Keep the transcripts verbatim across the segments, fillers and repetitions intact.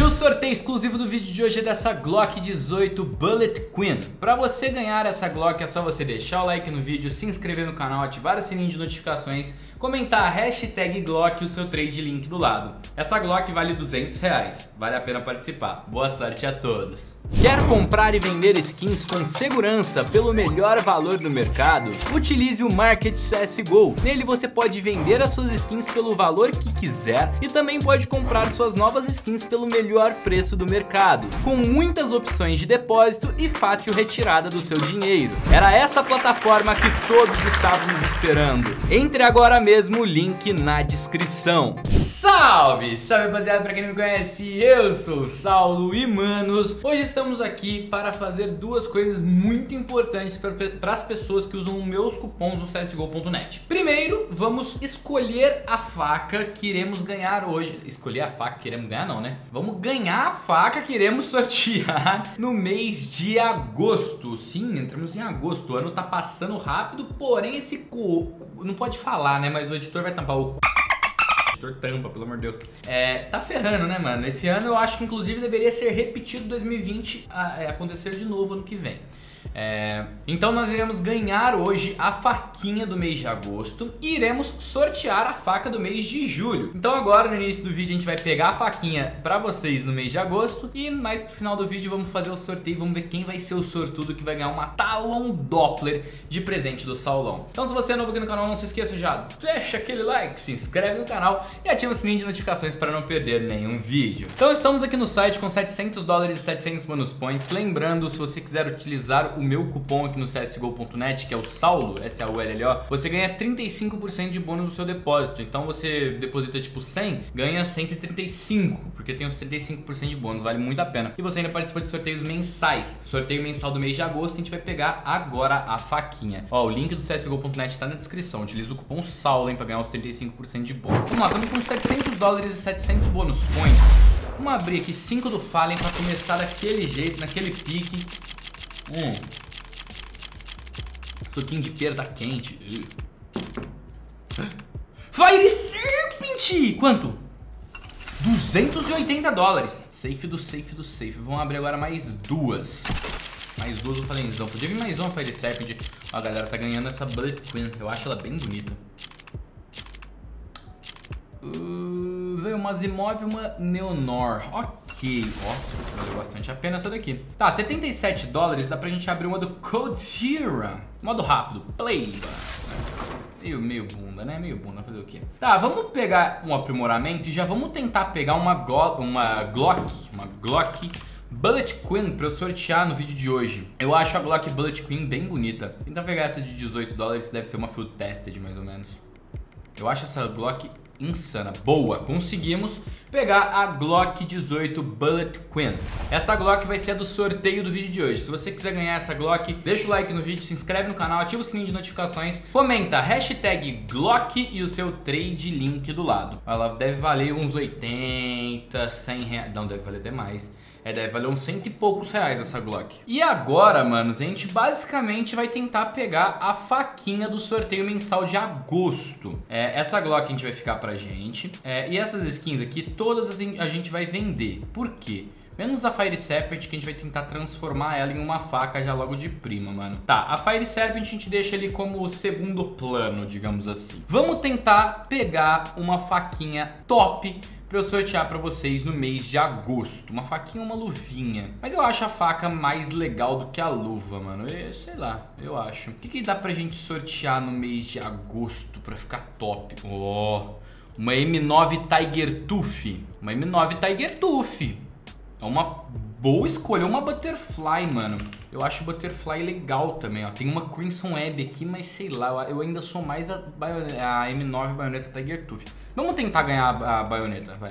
o sorteio exclusivo do vídeo de hoje é dessa Glock dezoito Bullet Queen. Para você ganhar essa Glock é só você deixar o like no vídeo, se inscrever no canal, ativar o sininho de notificações, comentar a hashtag Glock e o seu trade link do lado. Essa Glock vale duzentos reais, vale a pena participar. Boa sorte a todos. Quer comprar e vender skins com segurança pelo melhor valor do mercado? Utilize o Market C S G O. Nele você pode vender as suas skins pelo valor que quiser e também pode comprar suas novas skins pelo melhor preço do mercado, com muitas opções de depósito e fácil retirada do seu dinheiro. Era essa plataforma que todos estávamos esperando. Entre agora mesmo, o link na descrição. Salve! Salve, rapaziada, pra quem não me conhece, eu sou o Saulo e, manos, hoje estamos aqui para fazer duas coisas muito importantes para as pessoas que usam meus cupons no C S G O ponto net. Primeiro, vamos escolher a faca que iremos ganhar hoje. Escolher a faca que iremos ganhar não, né? Vamos ganhar a faca que iremos sortear no mês de agosto. Sim, entramos em agosto, o ano tá passando rápido, porém esse co... não pode falar, né? Mas o editor vai tampar o... tampa, pelo amor de Deus. É, tá ferrando, né, mano? Esse ano eu acho que inclusive deveria ser repetido dois mil e vinte, a, é, acontecer de novo ano que vem. É, então nós iremos ganhar hoje a faquinha do mês de agosto e iremos sortear a faca do mês de julho. Então agora no início do vídeo a gente vai pegar a faquinha pra vocês no mês de agosto e mais pro final do vídeo vamos fazer o sorteio, vamos ver quem vai ser o sortudo que vai ganhar uma Talon Doppler de presente do Saulão. Então se você é novo aqui no canal, não se esqueça já, deixa aquele like, se inscreve no canal e ativa o sininho de notificações para não perder nenhum vídeo. Então estamos aqui no site com setecentos dólares e setecentos bonus points. Lembrando, se você quiser utilizar o meu cupom aqui no C S G O ponto net, que é o Saulo, S A U L L O, você ganha trinta e cinco por cento de bônus no seu depósito. Então você deposita tipo cem, ganha cento e trinta e cinco, porque tem os trinta e cinco por cento de bônus, vale muito a pena. E você ainda participa de sorteios mensais. Sorteio mensal do mês de agosto, a gente vai pegar agora a faquinha. Ó, o link do C S G O ponto net tá na descrição. Utiliza o cupom Saulo, hein, pra ganhar os trinta e cinco por cento de bônus. Vamos lá, estamos com setecentos dólares e setecentos bônus points. Vamos abrir aqui cinco do Fallen pra começar daquele jeito, naquele pique. Hum. Suquinho de pera tá quente. Fire Serpent! Quanto? duzentos e oitenta dólares. Safe do safe do safe. Vamos abrir agora mais duas. Mais duas do Falenzão. Podia vir mais uma Fire Serpent. Ó, a galera tá ganhando essa Bullet Queen. Eu acho ela bem bonita. Uh, veio uma Zimov e uma Neonor. Ok, ó, valeu bastante a pena essa daqui. Tá, setenta e sete dólares, dá pra gente abrir uma do Codira. Modo rápido, play. Meio, meio bunda, né? Meio bunda, fazer o quê? Tá, vamos pegar um aprimoramento e já vamos tentar pegar uma, go uma Glock, uma Glock Bullet Queen pra eu sortear no vídeo de hoje. Eu acho a Glock Bullet Queen bem bonita. Tentar pegar essa de dezoito dólares, deve ser uma Field Tested mais ou menos. Eu acho essa Glock insana. Boa, conseguimos pegar a Glock dezoito Bullet Queen. Essa Glock vai ser a do sorteio do vídeo de hoje. Se você quiser ganhar essa Glock, deixa o like no vídeo, se inscreve no canal, ativa o sininho de notificações, comenta hashtag Glock e o seu trade link do lado. Ela deve valer uns oitenta, cem reais. Não, deve valer até mais. É, deve valer uns cento e poucos reais essa Glock. E agora, manos, a gente basicamente vai tentar pegar a faquinha do sorteio mensal de agosto. É, essa Glock a gente vai ficar pra gente. É, e essas skins aqui, todas a gente vai vender. Por quê? Menos a Fire Serpent, que a gente vai tentar transformar ela em uma faca já logo de prima, mano. Tá, a Fire Serpent a gente deixa ali como segundo plano, digamos assim. Vamos tentar pegar uma faquinha top pra eu sortear pra vocês no mês de agosto. Uma faquinha ou uma luvinha. Mas eu acho a faca mais legal do que a luva, mano. Eu, sei lá, eu acho. O que que dá pra gente sortear no mês de agosto pra ficar top? Ó, oh, uma M nove Tiger Tooth. Uma M nove Tiger Tooth. É uma boa escolha. Uma Butterfly, mano. Eu acho o Butterfly legal também, ó. Tem uma Crimson Web aqui, mas sei lá, eu ainda sou mais a, a M nove Baioneta Tiger Tooth. Vamos tentar ganhar a, a baioneta, vai.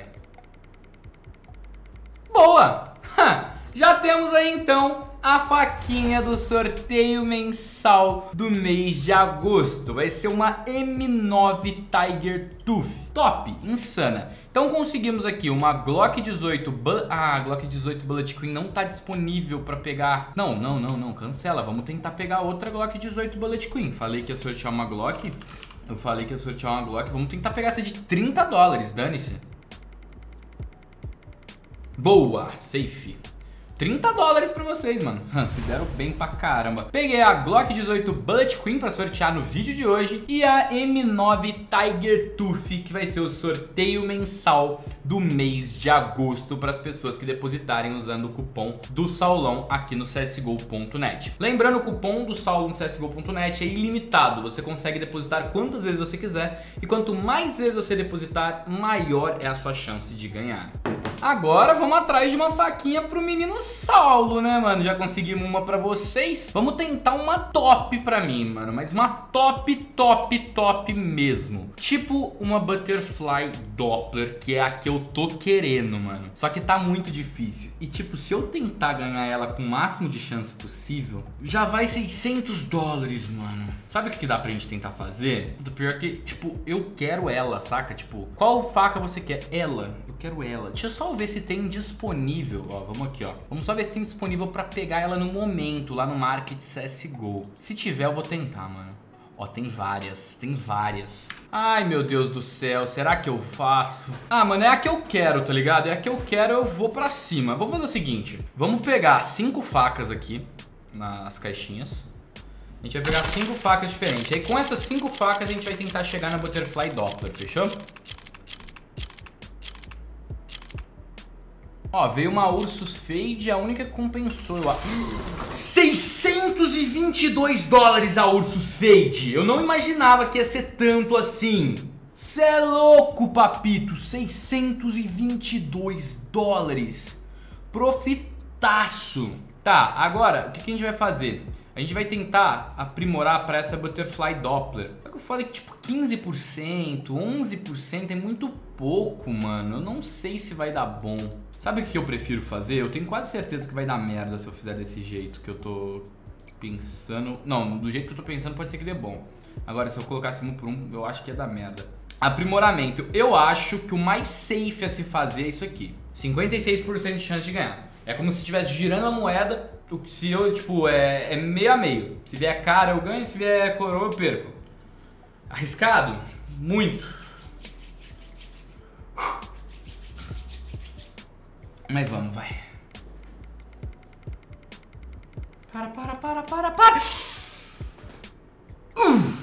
Boa! Já temos aí então a faquinha do sorteio mensal do mês de agosto. Vai ser uma M nove Tiger Tooth. Top, insana. Então conseguimos aqui uma Glock dezoito. Ah, a Glock dezoito Bullet Queen não tá disponível pra pegar. Não, não, não, não, cancela. Vamos tentar pegar outra Glock dezoito Bullet Queen. Falei que ia sortear uma Glock. Eu falei que ia sortear uma Glock. Vamos tentar pegar essa de trinta dólares, dane-se. Boa, safe. trinta dólares pra vocês, mano. Se deram bem pra caramba. Peguei a Glock dezoito Bullet Queen pra sortear no vídeo de hoje e a M nove Tiger Tooth, que vai ser o sorteio mensal do mês de agosto para as pessoas que depositarem usando o cupom do Saulão aqui no C S G O ponto net. Lembrando, o cupom do Saulão no C S G O ponto net é ilimitado. Você consegue depositar quantas vezes você quiser e quanto mais vezes você depositar, maior é a sua chance de ganhar. Agora vamos atrás de uma faquinha pro menino Saulo, né, mano? Já conseguimos uma pra vocês. Vamos tentar uma top pra mim, mano. Mas uma top, top, top mesmo. Tipo uma Butterfly Doppler, que é a que eu tô querendo, mano. Só que tá muito difícil. E tipo, se eu tentar ganhar ela com o máximo de chance possível, já vai seiscentos dólares, mano. Sabe o que dá pra gente tentar fazer? Do pior que, tipo, eu quero ela, saca? Tipo, qual faca você quer? Ela. Eu quero ela. Deixa eu só ver se tem disponível. Ó, vamos aqui, ó. Vamos só ver se tem disponível pra pegar ela no momento, lá no Market C S G O. Se tiver, eu vou tentar, mano. Ó, tem várias, tem várias. Ai, meu Deus do céu, será que eu faço? Ah, mano, é a que eu quero, tá ligado? É a que eu quero, eu vou pra cima. Vamos fazer o seguinte. Vamos pegar cinco facas aqui nas caixinhas. A gente vai pegar cinco facas diferentes. Aí com essas cinco facas a gente vai tentar chegar na Butterfly Doppler, fechou? Ó, veio uma Ursus Fade, a única que compensou. Eu... seiscentos e vinte e dois dólares a Ursus Fade. Eu não imaginava que ia ser tanto assim. Cê é louco, papito. seiscentos e vinte e dois dólares. Profitaço. Tá, agora, o que, que a gente vai fazer? A gente vai tentar aprimorar para essa Butterfly Doppler. Só que eu falei que tipo quinze por cento, onze por cento é muito pouco, mano. Eu não sei se vai dar bom. Sabe o que eu prefiro fazer? Eu tenho quase certeza que vai dar merda se eu fizer desse jeito que eu tô pensando. Não, do jeito que eu tô pensando pode ser que dê bom. Agora, se eu colocasse um por um, eu acho que ia dar merda. Aprimoramento. Eu acho que o mais safe a se fazer é isso aqui. cinquenta e seis por cento de chance de ganhar. É como se estivesse girando a moeda. Se eu, tipo, é, é meio a meio. Se vier cara, eu ganho. Se vier coroa, eu perco. Arriscado? Muito. Mas vamos, vai. Para, para, para, para, para. Uh.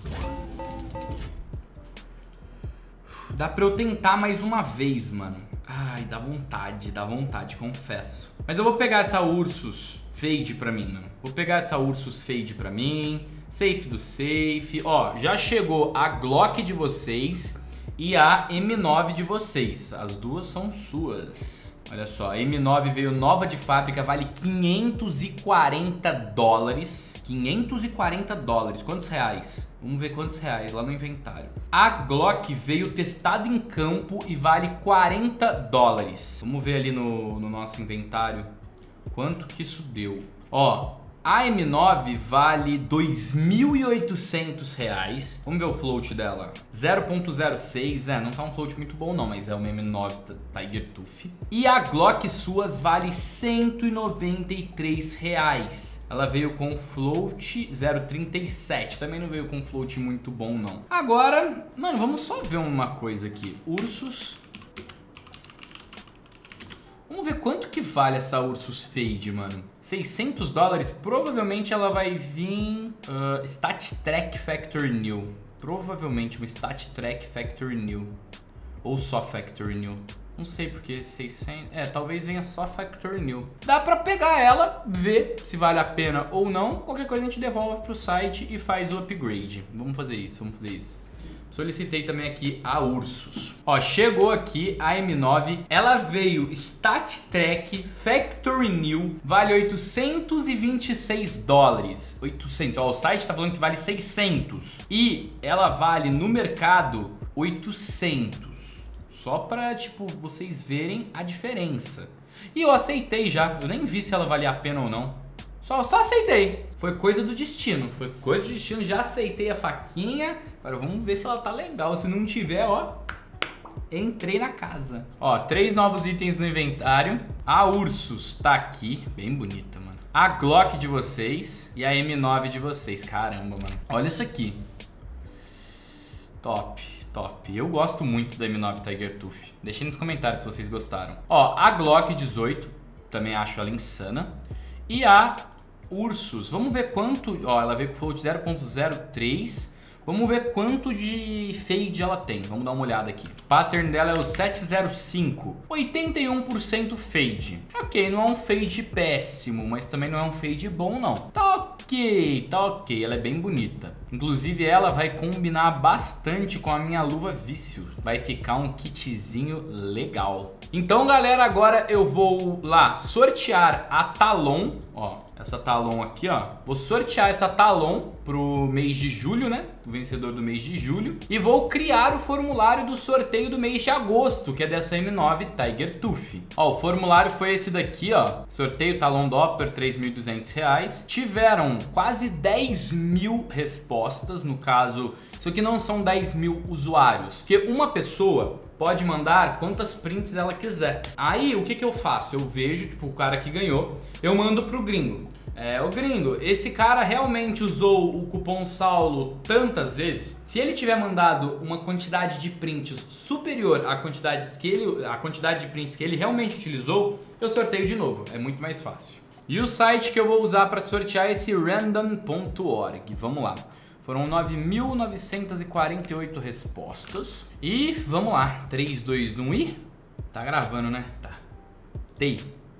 Dá pra eu tentar mais uma vez, mano. Ai, dá vontade, dá vontade, confesso. Mas eu vou pegar essa Ursus Fade pra mim, mano. Vou pegar essa Ursus Fade pra mim. Safe do safe. Ó, já chegou a Glock de vocês e a M nove de vocês. As duas são suas. Olha só, a M nove veio nova de fábrica, vale quinhentos e quarenta dólares. quinhentos e quarenta dólares. Quantos reais? Vamos ver quantos reais lá no inventário. A Glock veio testada em campo e vale quarenta dólares. Vamos ver ali no, no nosso inventário quanto que isso deu. Ó, a M nove vale dois mil e oitocentos reais. Vamos ver o float dela. zero ponto zero seis, é, não tá um float muito bom não, mas é uma M nove Tiger Tooth. E a Glock suas vale cento e noventa e três reais. Ela veio com float zero ponto trinta e sete, também não veio com float muito bom não. Agora, mano, vamos só ver uma coisa aqui. Ursus. Vamos ver quanto que vale essa Ursus Fade, mano. seiscentos dólares, provavelmente ela vai vir... Uh, Stat Track Factory New. Provavelmente uma Stat Track Factory New. Ou só Factory New. Não sei porque seiscentos... É, talvez venha só Factory New. Dá pra pegar ela, ver se vale a pena ou não. Qualquer coisa a gente devolve pro site e faz o upgrade. Vamos fazer isso, vamos fazer isso. Solicitei também aqui a Ursus. Ó, chegou aqui a M nove. Ela veio Stat Track Factory New. Vale oitocentos e vinte e seis dólares. oitocentos. Ó, o site tá falando que vale seiscentos. E ela vale no mercado oitocentos. Só pra, tipo, vocês verem a diferença. E eu aceitei já. Eu nem vi se ela valia a pena ou não. Só, só aceitei. Foi coisa do destino. Foi coisa do destino. Já aceitei a faquinha. Agora vamos ver se ela tá legal. Se não tiver, ó, entrei na casa. Ó, três novos itens no inventário. A Ursus tá aqui. Bem bonita, mano. A Glock de vocês e a M nove de vocês. Caramba, mano. Olha isso aqui. Top. Top. Eu gosto muito da M nove Tiger Tooth. Deixem nos comentários se vocês gostaram. Ó, a Glock dezoito, também acho ela insana. E a Ursus, vamos ver quanto... Ó, ela veio com float zero ponto zero três. Vamos ver quanto de fade ela tem. Vamos dar uma olhada aqui. O pattern dela é o sete zero cinco. oitenta e um por cento fade. Ok, não é um fade péssimo, mas também não é um fade bom, não. Tá ok, tá ok. Ela é bem bonita. Inclusive, ela vai combinar bastante com a minha luva Vício. Vai ficar um kitzinho legal. Então, galera, agora eu vou lá sortear a Talon. Ó, essa Talon aqui, ó. Vou sortear essa Talon pro mês de julho, né? O vencedor do mês de julho. E vou criar o formulário do sorteio do mês de agosto, que é dessa M nove Tiger Tooth. Ó, o formulário foi esse daqui, ó. Sorteio Talon Doppler, três mil e duzentos reais. Tiveram quase dez mil respostas. No caso, isso aqui não são dez mil usuários. Porque uma pessoa pode mandar quantas prints ela quiser. Aí, o que que eu faço? Eu vejo, tipo, o cara que ganhou, eu mando pro gringo. É, o gringo, esse cara realmente usou o cupom Saulo tantas vezes? Se ele tiver mandado uma quantidade de prints superior à quantidade, que ele, à quantidade de prints que ele realmente utilizou, eu sorteio de novo. É muito mais fácil. E o site que eu vou usar para sortear é esse random ponto org. Vamos lá. Foram nove mil novecentas e quarenta e oito respostas. E vamos lá. três, dois, um e... Tá gravando, né? Tá. Tei.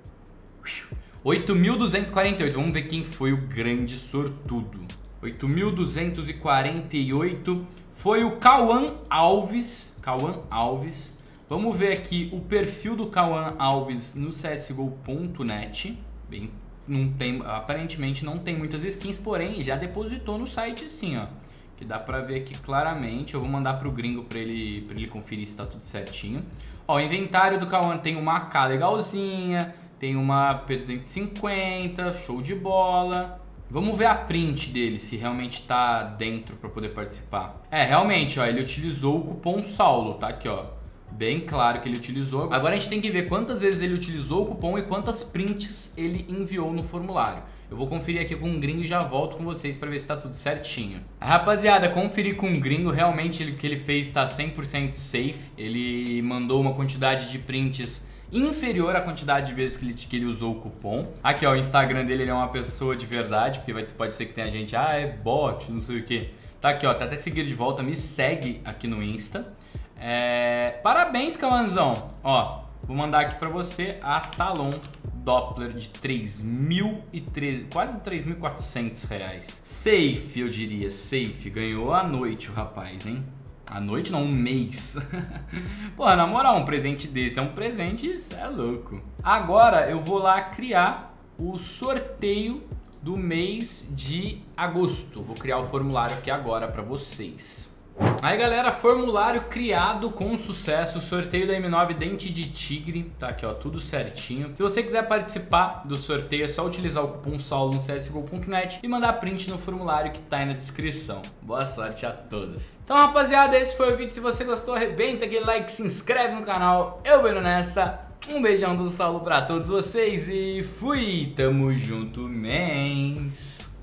oito mil duzentos e quarenta e oito. Vamos ver quem foi o grande sortudo. oito mil duzentos e quarenta e oito foi o Cauã Alves. Cauã Alves. Vamos ver aqui o perfil do Cauã Alves no C S G O ponto net. Bem, não tem, aparentemente não tem muitas skins, porém já depositou no site sim, ó. Que dá pra ver aqui claramente. Eu vou mandar pro gringo pra ele, pra ele conferir se tá tudo certinho. Ó, o inventário do Cauã tem uma A K legalzinha. Tem uma P duzentos e cinquenta, show de bola. Vamos ver a print dele, se realmente tá dentro para poder participar. É, realmente, ó, ele utilizou o cupom Saulo, tá aqui, ó. Bem claro que ele utilizou. Agora a gente tem que ver quantas vezes ele utilizou o cupom e quantas prints ele enviou no formulário. Eu vou conferir aqui com o gringo e já volto com vocês para ver se tá tudo certinho. Rapaziada, conferir com o gringo, realmente o que ele fez tá cem por cento safe. Ele mandou uma quantidade de prints inferior à quantidade de vezes que ele, que ele usou o cupom. Aqui, ó, o Instagram dele, ele é uma pessoa de verdade, porque vai, pode ser que tenha gente, ah, é bot, não sei o que. Tá aqui, ó, tá até seguido de volta, me segue aqui no Insta. É... Parabéns, Cauãzão. Ó, vou mandar aqui pra você a Talon Doppler de três mil e treze, quase três mil e quatrocentos reais. Safe, eu diria, safe. Ganhou à noite o rapaz, hein? À noite não, um mês. Pô, na moral, um presente desse é um presente, isso é louco. Agora eu vou lá criar o sorteio do mês de agosto. Vou criar o formulário aqui agora pra vocês. Aí, galera, formulário criado com sucesso, sorteio da M nove Dente de Tigre, tá aqui, ó, tudo certinho. Se você quiser participar do sorteio, é só utilizar o cupom Saulo no C S G O ponto net e mandar print no formulário que tá aí na descrição. Boa sorte a todos. Então, rapaziada, esse foi o vídeo. Se você gostou, arrebenta aquele like, se inscreve no canal. Eu venho nessa. Um beijão do Saulo pra todos vocês e fui! Tamo junto, mens!